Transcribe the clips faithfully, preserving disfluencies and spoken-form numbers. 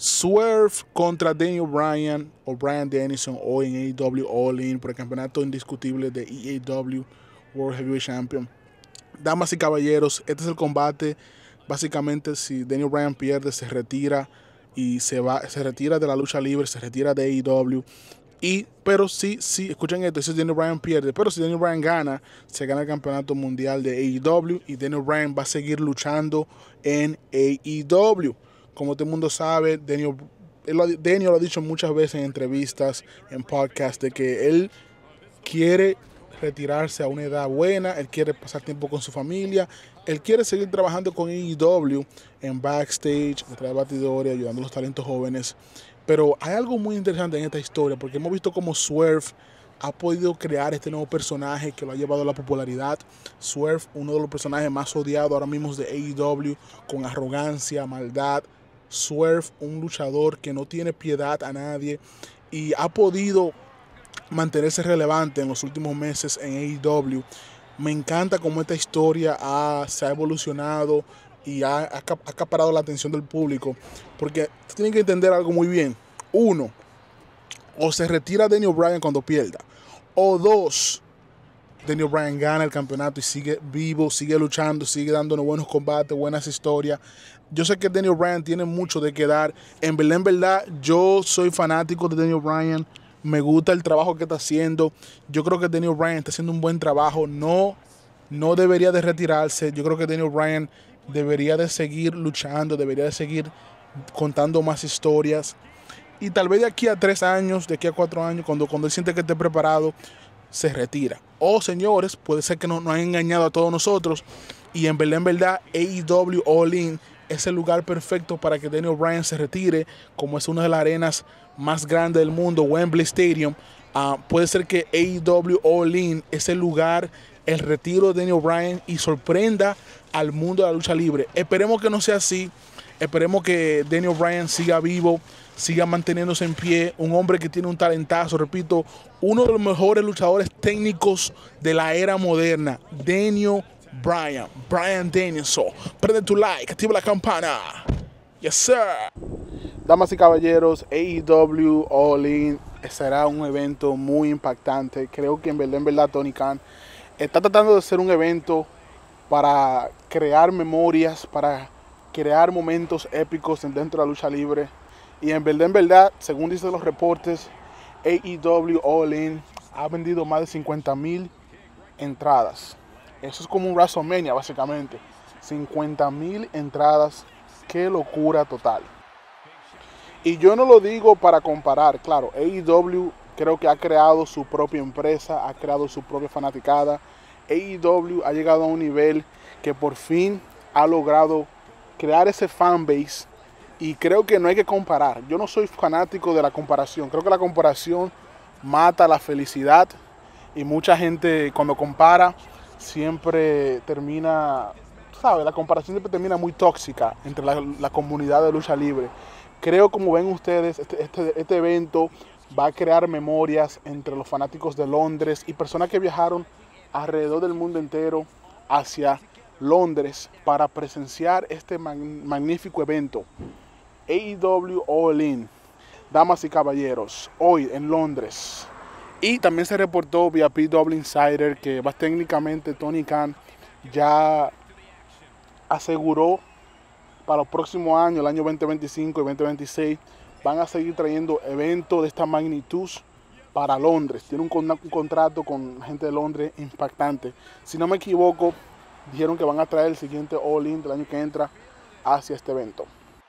Swerve contra Daniel Bryan o Bryan Danielson hoy en A E W All In por el campeonato indiscutible de E A W World Heavyweight Champion. Damas y caballeros, este es el combate. Básicamente, si Daniel Bryan pierde, se retira y se va, se retira de la lucha libre, se retira de A E W. Y, pero sí, sí, escuchen esto, si Daniel Bryan pierde, pero si Daniel Bryan gana, se gana el campeonato mundial de A E W y Daniel Bryan va a seguir luchando en A E W. Como todo el mundo sabe, Daniel, Daniel lo ha dicho muchas veces en entrevistas, en podcasts, de que él quiere retirarse a una edad buena, él quiere pasar tiempo con su familia, él quiere seguir trabajando con A E W en backstage, detrás de batidores, ayudando a los talentos jóvenes. Pero hay algo muy interesante en esta historia, porque hemos visto cómo Swerve ha podido crear este nuevo personaje que lo ha llevado a la popularidad. Swerve, uno de los personajes más odiados ahora mismo de A E W, con arrogancia, maldad. Swerve, un luchador que no tiene piedad a nadie y ha podido mantenerse relevante en los últimos meses en A E W. Me encanta cómo esta historia ha, se ha evolucionado y ha, ha acaparado la atención del público, porque tienen que entender algo muy bien. Uno, o se retira Daniel Bryan cuando pierda, o dos, Daniel Bryan gana el campeonato y sigue vivo, sigue luchando, sigue dándonos buenos combates, buenas historias. Yo sé que Daniel Bryan tiene mucho de qué dar. En verdad, en verdad, yo soy fanático de Daniel Bryan. Me gusta el trabajo que está haciendo. Yo creo que Daniel Bryan está haciendo un buen trabajo. No, no debería de retirarse. Yo creo que Daniel Bryan debería de seguir luchando, debería de seguir contando más historias. Y tal vez de aquí a tres años, de aquí a cuatro años, cuando, cuando él siente que esté preparado, se retira. O señores, puede ser que nos, nos han engañado a todos nosotros y en verdad, en verdad, A E W All In es el lugar perfecto para que Daniel Bryan se retire, como es una de las arenas más grandes del mundo, Wembley Stadium. Uh, puede ser que A E W All In es el lugar, el retiro de Daniel Bryan y sorprenda al mundo de la lucha libre. Esperemos que no sea así. Esperemos que Daniel Bryan siga vivo, siga manteniéndose en pie. Un hombre que tiene un talentazo, repito, uno de los mejores luchadores técnicos de la era moderna, Daniel Bryan, Bryan Danielson. Prende tu like, activa la campana. Yes, sir. Damas y caballeros, A E W All In será un evento muy impactante. Creo que en verdad, en verdad, Tony Khan está tratando de hacer un evento para crear memorias, para crear momentos épicos dentro de la lucha libre. Y en verdad, en verdad, según dicen los reportes, A E W All In ha vendido más de cincuenta mil entradas. Eso es como un WrestleMania, básicamente. cincuenta mil entradas. Qué locura total. Y yo no lo digo para comparar, claro, A E W creo que ha creado su propia empresa, ha creado su propia fanaticada. A E W ha llegado a un nivel que por fin ha logrado crear ese fanbase y creo que no hay que comparar. Yo no soy fanático de la comparación. Creo que la comparación mata la felicidad y mucha gente cuando compara siempre termina, ¿sabes? La comparación siempre termina muy tóxica entre la, la comunidad de lucha libre. Creo, como ven ustedes, este, este, este evento va a crear memorias entre los fanáticos de Londres y personas que viajaron alrededor del mundo entero hacia Londres para presenciar este mag magnífico evento. A E W All In, damas y caballeros, hoy en Londres. Y también se reportó vía P W Insider que va, técnicamente Tony Khan ya aseguró para los próximos años, el año veinte veinticinco y veinte veintiséis, van a seguir trayendo eventos de esta magnitud para Londres. Tiene un, un contrato con gente de Londres impactante. Si no me equivoco, dijeron que van a traer el siguiente All In del año que entra hacia este evento.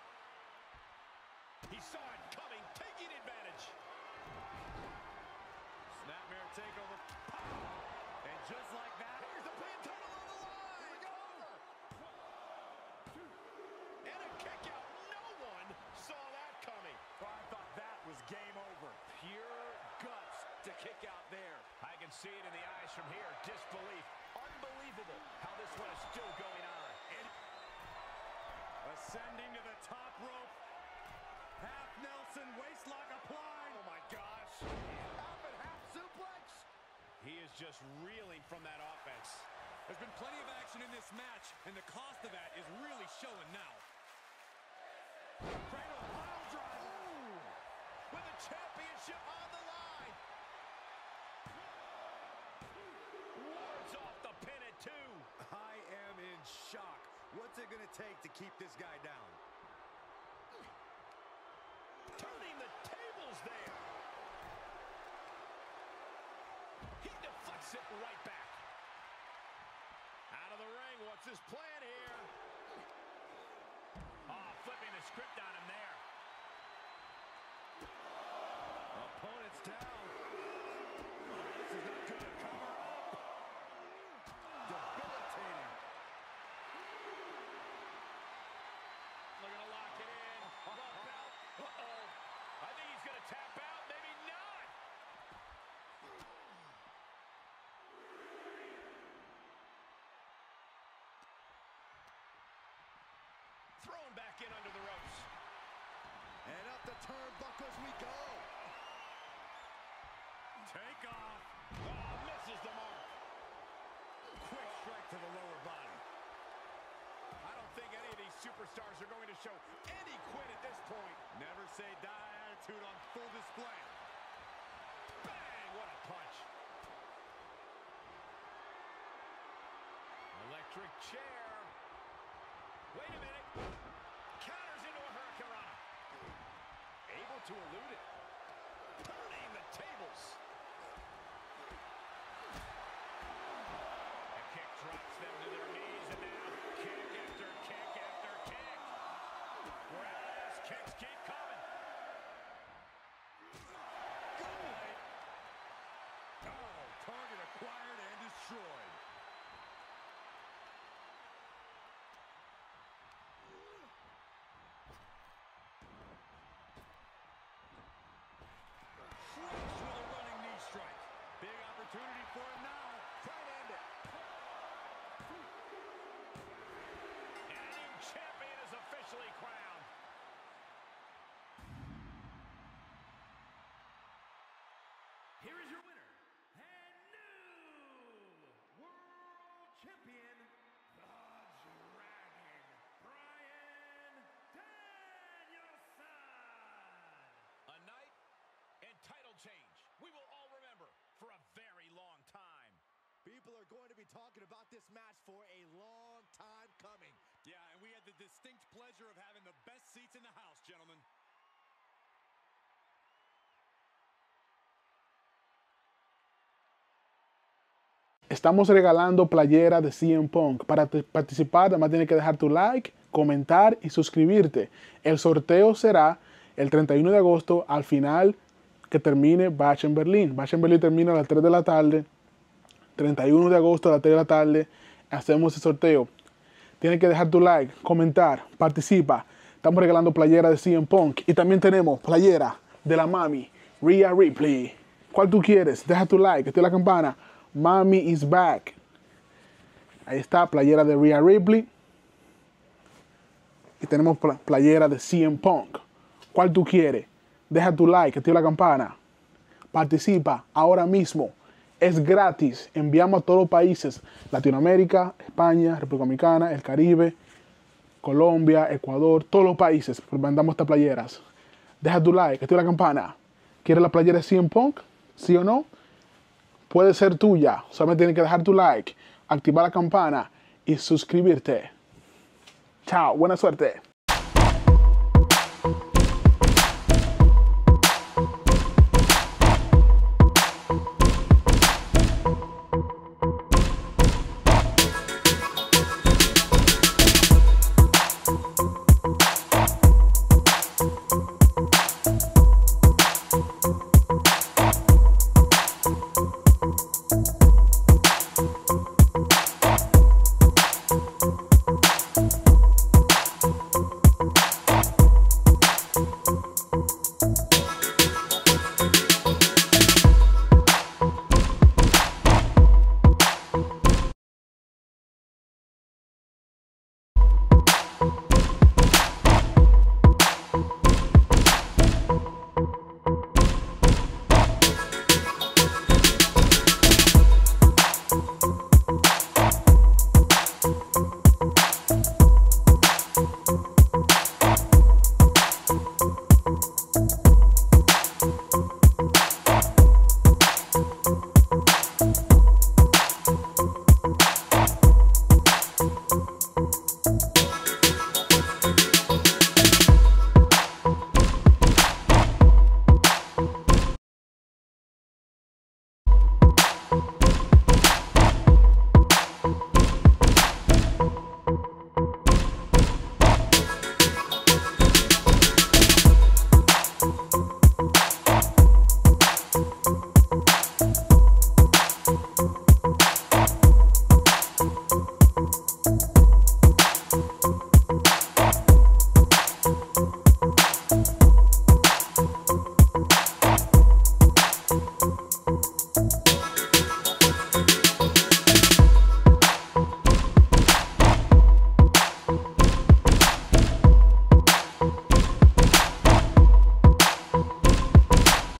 Game over. Pure guts to kick out there. I can see it in the eyes from here. Disbelief. Unbelievable how this one is still going on. And ascending to the top rope. Half Nelson, waistlock applied. Oh my gosh. Half and half suplex. He is just reeling from that offense. There's been plenty of action in this match, and the cost of that is really showing now. Cradle pile driver. going to take to keep this guy down. Turning the tables there. He deflects it right back. Out of the ring, what's his plan here? Oh, flipping the script on him there. Opponent's down. Oh, this is not good. Cover up. Debilitating. Looking to lock it in. Love belt. Uh-oh. I think he's going to tap out. Maybe not. Thrown back in under the ropes. And up the turnbuckles we go. Take off. Oh, misses the mark. Quick strike to the lower body. I don't think any of these superstars are going to show any quit at this point. Never say die attitude on full display. Bang! What a punch. Electric chair. Wait a minute. Counters into a hurricanrana. Able to elude it. Turning the tables. A kick drops them to their knees, and now kick after kick after kick. Whereas kicks keep coming. Good. Oh, target acquired and destroyed. Opportunity for him now. Try to end it. And a new champion is officially crowned. Here is your winner and new world champion, the Dragon, Bryan Danielson. A night and title change we will all remember for a very long time. People are going to be talking about this match for a long time coming. Yeah, and we had the distinct pleasure of having the best seats in the house, gentlemen. Estamos regalando playera de C M Punk. Para participar, además tienes que dejar tu like, comentar y suscribirte. El sorteo será el treinta y uno de agosto al final que termine Bash en Berlín. Bash en Berlín termina a las tres de la tarde. treinta y uno de agosto a las tres de la tarde hacemos el sorteo. Tienes que dejar tu like, comentar, participa. Estamos regalando playera de C M Punk. Y también tenemos playera de la mami, Rhea Ripley. ¿Cuál tú quieres? Deja tu like, activa la campana. Mami is back. Ahí está, playera de Rhea Ripley. Y tenemos playera de C M Punk. ¿Cuál tú quieres? Deja tu like, activa la campana. Participa ahora mismo. Es gratis. Enviamos a todos los países. Latinoamérica, España, República Dominicana, el Caribe, Colombia, Ecuador. Todos los países. Mandamos estas playeras. Deja tu like, activa la campana. ¿Quieres la playera de C M Punk? ¿Sí o no? Puede ser tuya. Solamente tienes que dejar tu like, activar la campana y suscribirte. Chao. Buena suerte.